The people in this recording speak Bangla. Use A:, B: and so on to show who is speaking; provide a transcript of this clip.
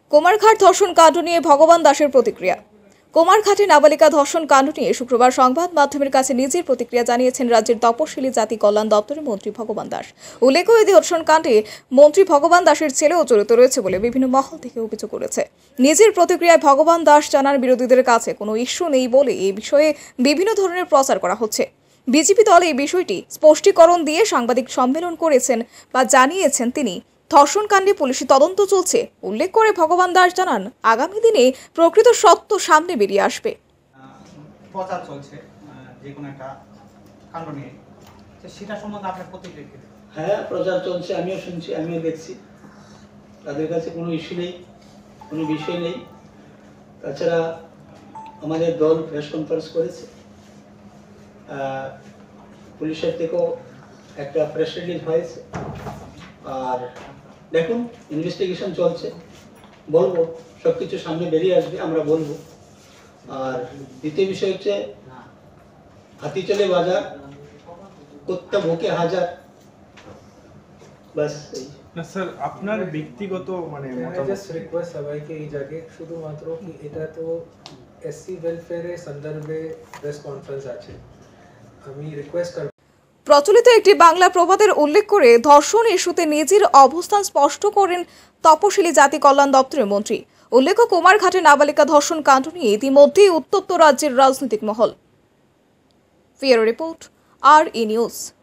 A: কুমারঘাট ধর্ষণ কাণ্ড নিয়ে ভগবান দাসের প্রতিক্রিয়া। কুমারঘাটে নাবালিকা ধর্ষণ কাণ্ড নিয়ে শুক্রবার সংবাদ মাধ্যমের কাছে নিজের প্রতিক্রিয়া জানিয়েছেন রাজ্যের তপশিলি জাতি কল্যাণ দপ্তরের মন্ত্রী ভগবান দাস। উল্লেখ্য, এই ধর্ষণ কাণ্ডে মন্ত্রী ভগবান দাসের ছেলেও জড়িত রয়েছে বলে বিভিন্ন মহল থেকে অভিযোগ করেছে। নিজের প্রতিক্রিয়ায় ভগবান দাস জানান, বিরোধীদের কাছে কোনো ইস্যু নেই বলে এই বিষয়ে বিভিন্ন ধরনের প্রচার করা হচ্ছে। বিজেপি দল এই বিষয়টি স্পষ্টীকরণ দিয়ে সাংবাদিক সম্মেলন করেছেন বা জানিয়েছেন তিনি। ধর্ষণ কাণ্ডে পুলিশি তদন্ত চলছে উল্লেখ করে ভগবান দাস জানান, আগামী দিনে প্রকৃত সত্য সামনে বেরিয়ে আসবে।
B: প্রচার চলছে যে কোনো একটা কাণ্ড নিয়ে, সেটা সম্বন্ধে আপনার প্রতিক্রিয়া কি?
C: হ্যাঁ, প্রচার চলছে, আমিও শুনছি, আমিও দেখছি। তাদের কাছে কোনো ইস্যু নেই, কোনো বিষয় নেই। তাছাড়া আমাদের দল প্রেস কনফারেন্স করেছে, পুলিশের থেকেও একটা প্রেস রিলিজ হয়েছে। আর দেখুন, ইনভেস্টিগেশন চলছে, বলবো সব কিছু সামনে বেরিয়ে আসবে, আমরা বলবো। আর দ্বিতীয় বিষয় হচ্ছে, হাতি চলে বাজার, কুত্তা ভুকে হাজার। বাস
D: না স্যার, আপনার ব্যক্তিগত
E: জাস্ট রিকোয়েস্ট সবাইকে এই জায়গায় শুধুমাত্র কি এটা তো এসসি ওয়েলফেয়ারের সন্দর্ভে প্রেস কনফারেন্স আছে, আমি রিকোয়েস্ট করব।
A: প্রচলিত একটি বাংলা প্রবাদের উল্লেখ করে ধর্ষণ ইস্যুতে নিজের অবস্থান স্পষ্ট করেন তপশিলি জাতি কল্যাণ দপ্তরের মন্ত্রী। উল্লেখ্য, কুমারঘাটে নাবালিকা ধর্ষণ কাণ্ড নিয়ে ইতিমধ্যেই উত্তপ্ত রাজ্যের রাজনৈতিক মহল। ফিয়ারো রিপোর্ট, RE নিউজ।